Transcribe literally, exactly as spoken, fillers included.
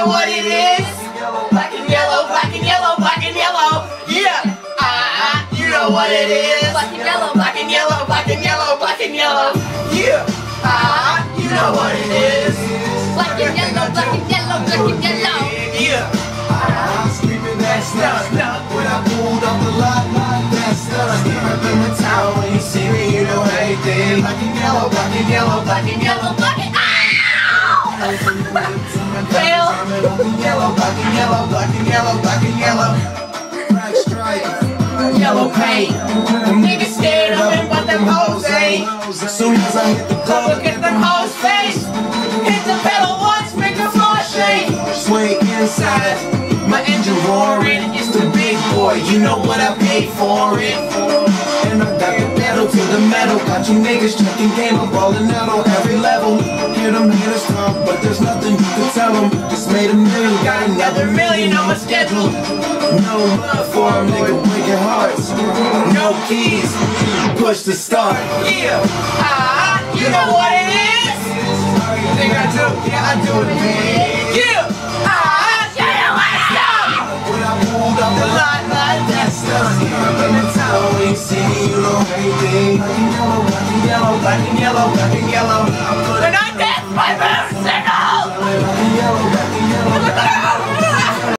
know what it is? Black and yellow, black and yellow, black and yellow. Yeah. Ah, you know what it is? Black and yellow, black and yellow, black and yellow, black and yellow. Yeah. Ah, you know what it is? Black and yellow, black and yellow, black and yellow. Yeah. I'm screaming that stuff. When I pulled up the lot, that stuff. Came up in the town when you see me, you know everything. Black and yellow, black and yellow, black and yellow, black and Fail. Black and yellow, black and yellow, black and yellow, black and yellow. Black stripe, yellow paint. Them niggas scared of it, but them hoes ain't. As soon as I hit the club, look at them hoes' face. Hit the pedal once, make the floor shake. Sway inside, my engine roaring. It's the big boy, you know what I paid for it. And I got the pedal to the metal. Got you niggas checking game, I'm balling out on every level. Hear them haters talk, but there's nothing you can tell them. Just made a million, got another million on my schedule. No love for them, nigga, breaking hearts. No keys, push the start. Yeah, ah, you know what it is? You think I do? Yeah, I do it, man. Yeah, ah, you know what's up? When I pulled up the lot like that stuff. Up in the town, when you see me, you know everything. Black and yellow, black and yellow, black and yellow, black and yellow.